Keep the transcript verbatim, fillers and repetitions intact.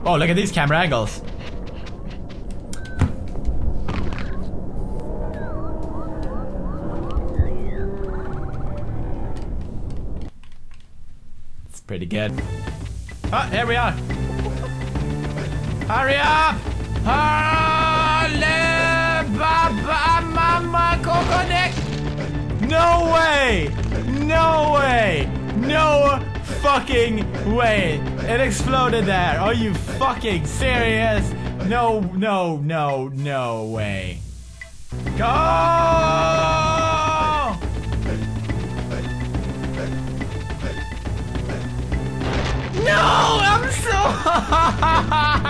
Oh, look at these camera angles. It's pretty good. Ah, here we are. Hurry up! No way! No way! No fucking way! It exploded there. Are you fucking serious? No, no, no, no way. Go! No! I'm so